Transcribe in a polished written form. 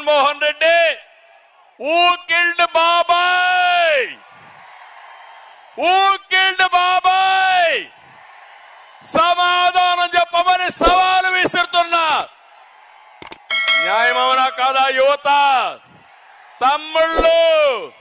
Jaganmohan Reddy who killed Babai, who killed Babai సమాధానం చెప్పమని సవాలు విసురుతున్నా. న్యాయమవునా కాదా యువత, తమ్ముళ్ళు?